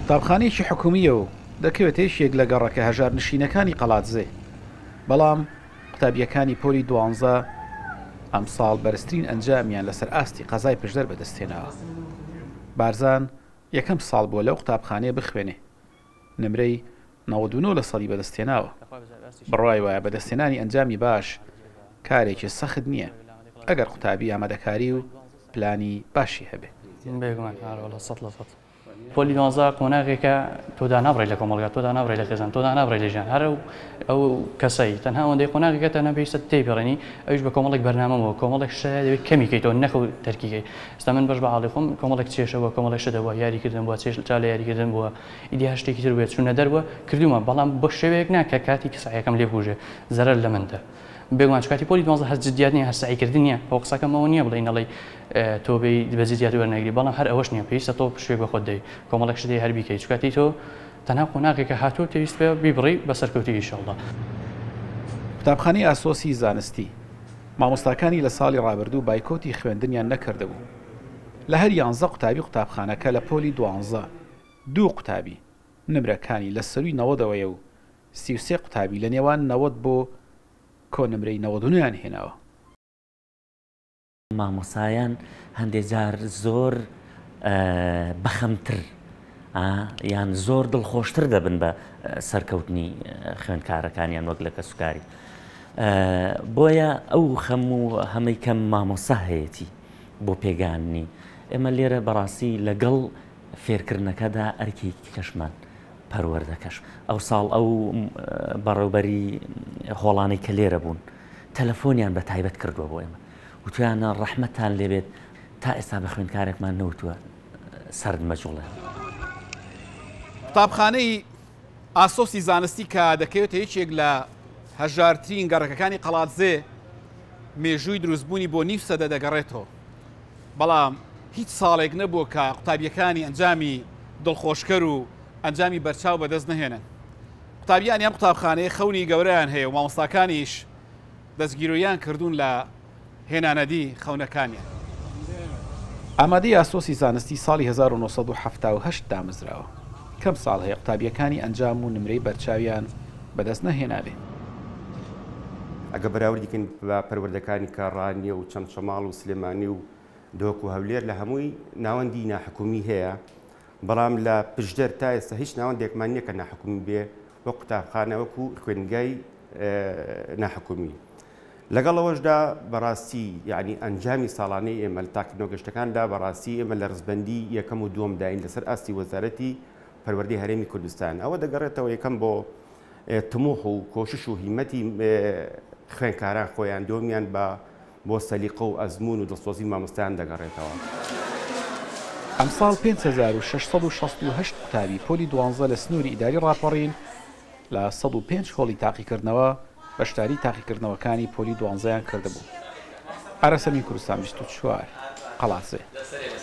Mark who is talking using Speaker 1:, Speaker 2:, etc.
Speaker 1: قوتابخانەیەکی حکومیە و دەکەوێت یەک لە گەڕەکە هەژار نشینەکانی قەڵاتزێ، بەڵام قوتابیەکانی پۆلی 12 ئەم ساڵ بەرزترین ئەنجامیان لەسەر ئاستی قەزای پشدەر بەدەستێنەوە. بارزان یەکەم ساڵ بووە لەو قوتابخانەیە بخوێنێ، نمرەی 99 لە سەدی بەدەستێناوە. بڕای وایە بەدەستێنانی ئەنجامی باش کارێکی سەخت نییە ئەگەر قوتابی ئامادەکاری و پلانی باشی هەبێ.
Speaker 2: پۆلی 12 قۆناغێکە تۆدا نابڕێ لە کۆمەڵگا، تۆدا نابڕێ لە خێزان، تۆدا نابڕێ لە ژیان، هەر ئەو کەسەی تەنها ئەوەندەی قۆناغێکە تەنها پێویستە تێپێڕێنی، ئەویش بە کۆمەڵێک بەرنامەوە کۆمەڵێک شە دەوێت کەمی کەیتەوە نەخ و تەرکیکەی. ئێستا من بەش بە حاڵی خۆم کۆمەڵێک چێشەوە کۆمەڵێک شەدەوە یاریکردن بووە، چێش چا لە یاریکردن بووە، ئیدی هەشتێکی تر بێت چوونە دەروە کردومە، بەڵام بۆ شێوەیەک ناکە کاتی کە سەعیەکەم لێ بوژێ زەرەر لە منتە. بێگومان کاتی پۆلی 12 هەر جدیات نییە، هەر سعیکردن نییە، ئەو قسەکەمەوە نییە بڵێ نەڵێ تۆ بە جدیات وەرنەگری، بەڵام هەر ئەوەش نییە، پێویستە تۆ شوێ بە خۆت دەی کۆمەڵێک شتێ هەر بیکەی، چکاتی تۆ تەنها قۆناغێکە هاتووە پێویست پێ بیبڕی بە سەرکەوتی ئینشاءڵڵا.
Speaker 1: قوتابخانەی ئاسۆسی زانستی مامۆستاکانی لە ساڵی ڕابردوو بایکۆتی خوێندنیان نەکردبوو. لە هەر 11 قوتابی قوتابخانەکە لە پۆلی 12 دوو قوتابی نمرەکانی لە سەروی 90ەوەیە و 33 قوتابی لە نێوان 90 بۆ کۆنمرەی 99یان هێناوە.
Speaker 3: مامۆسایان هەندێک جار زۆر بەخەمتر یان زۆر دڵخۆشتر دەبن بە سەرکەوتنی خوێندکارەکانیان وەک لە کەسوکاری. بۆیە ئەو هەمەی کەم مامۆسا هەیەی بۆ پێگاننی ئێمە لێرە بەڕاستی لەگەڵ فێرکردنەکەدا ئەرکی کەشمان پەروەردەکەش. ئەو ساڵ ئەو بەڕێوبەری هۆڵانەی کە لێرە بوون تەلەفۆنیان بە تایبەت کردووە بۆ ئێمە، وتویانە ڕەحمەتان لێبێت تا ئێستا بە خوێندکارێکمان نەوتووە سرد مەجوڵێ.
Speaker 1: قوتابخانەی ئاسۆسی زانستی کە دەکەوێت یەکێک لە هەژارترین گەڕەکەەکانی قەڵاتزێ مێژووی دروستبوونی بۆ نیو سەدە دەگەڕێتەوە، بەڵام هیچ ساڵێک نەبووە کە قوتابیەکانی ئەنجامی دڵخۆشکەر و ئەنجامی بەرچاو بەدەست نهێنن. قوتابیان یان قوتابخانەیە خەونی گەورەیان هەیە و مامۆستاکانیش دەستگیرۆیان کردوون لە هێنانەدی خەونەکانیان. ئامادەی ئاسۆسی زانستی ساڵی 1970 دامەزراوە. کەم ساڵ هەیە قوتابیەکانی ئەنجام و نمرەی بەرچاویان بەدەست نەهێنابێ.
Speaker 4: ئەگە بەراوردیکن بە پەروەردەکانی کارڕانیە و چەند شەماڵ و سلێمانی و دۆک و هەولێر لە هەمووی ناوەندی ناحکومی هەیە، بەڵام لە پشدەر تا ئێستا هیچ ناوەندێکمان نییە کە ناحکومی بێ وە قوتابخانە وەکو خوێنگای ناحکومی. لەگەڵ ئەوەشدا بەڕاستی یعنی ئەنجامی ساڵانەی ئێمە لە تاکردنەوە گەشتەکاندا بەڕاستی ئێمە لە ڕزبەندی یەکەم و دووەم داین لەسەر ئاستی وەزارەتی پەروەردەی هەرێمی کوردستان. ئەوە دەگەڕێتەوە یەکەم بۆ تموح و کۆشش و هیمەتی خوێندکاران خۆیان، دۆمیان بۆ سەلیقە و ئەزمون و دڵسۆزی مامۆستایان دەگەڕێتەوە.
Speaker 1: ئەمساڵ 5668 قوتابی پۆلی 12 لە سنووری ئیداری ڕاپەڕین لە 105 هۆڵی تاقیکردنەوە بەشداری تاقیکردنەوەکانی پۆلی 12یان کردبوو. ئارەسەمی کوردستان 24 قەڵاتزێ.